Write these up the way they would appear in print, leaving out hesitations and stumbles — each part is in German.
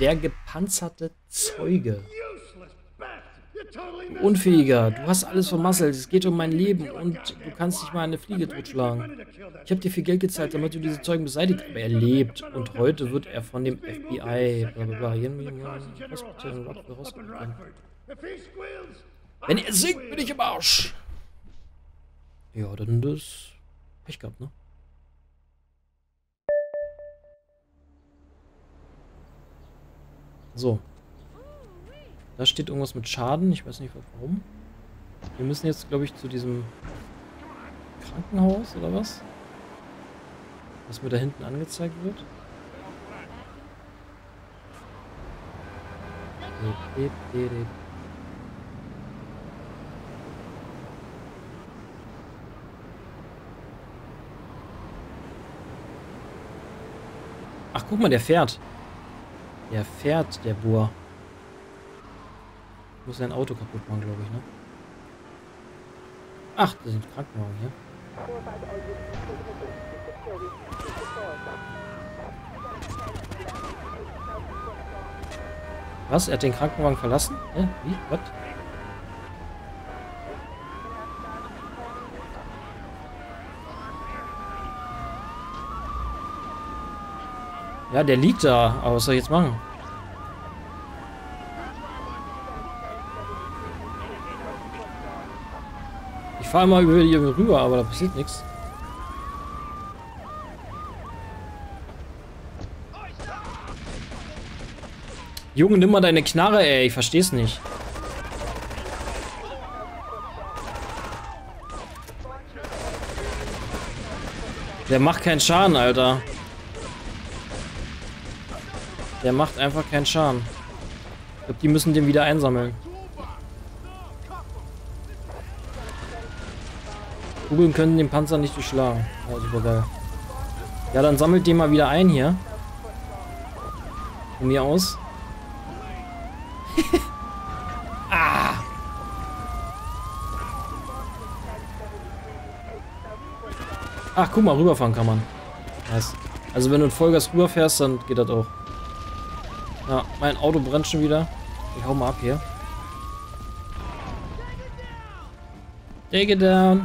Der gepanzerte Zeuge. Du Unfähiger, du hast alles vermasselt. Es geht um mein Leben und du kannst nicht mal eine Fliege totschlagen. Ich habe dir viel Geld gezahlt, damit du diese Zeugen beseitigst. Aber er lebt und heute wird er von dem FBI rausgekommen. Wenn er singt, bin ich im Arsch. Ja, dann das Pech gehabt, ne? So. Da steht irgendwas mit Schaden. Ich weiß nicht warum. Wir müssen jetzt, glaube ich, zu diesem Krankenhaus oder was? Was mir da hinten angezeigt wird. Ach, guck mal, der fährt. Der fährt, der Bohr. Muss sein Auto kaputt machen, glaube ich, ne? Ach, das sind Krankenwagen hier. Was? Er hat den Krankenwagen verlassen? Wie? Was? Ja, der liegt da. Aber was soll ich jetzt machen? Ich fahre mal über die rüber, aber da passiert nichts. Junge, nimm mal deine Knarre, ey. Ich versteh's nicht. Der macht keinen Schaden, Alter. Der macht einfach keinen Schaden. Ich glaube, die müssen den wieder einsammeln. Kugeln können den Panzer nicht durchschlagen. Ja, super geil. Ja, dann sammelt den mal wieder ein hier. Von mir aus. Ah! Ach, guck mal, rüberfahren kann man. Nice. Also wenn du in Vollgas rüberfährst, dann geht das auch. Ja, mein Auto brennt schon wieder. Ich hau mal ab hier. Take it down.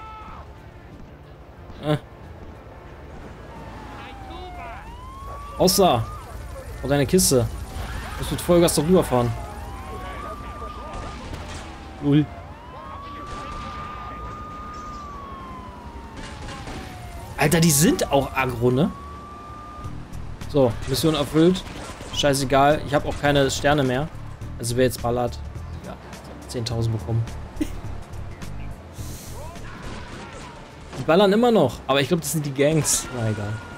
Außer. Oh, deine Kiste. Du musst mit Vollgas doch rüberfahren. Ui. Alter, die sind auch aggro, ne? So, Mission erfüllt. Scheißegal, ich habe auch keine Sterne mehr. Also wer jetzt ballert, ja, 10.000 bekommen. Die ballern immer noch, aber ich glaube, das sind die Gangs. Na egal.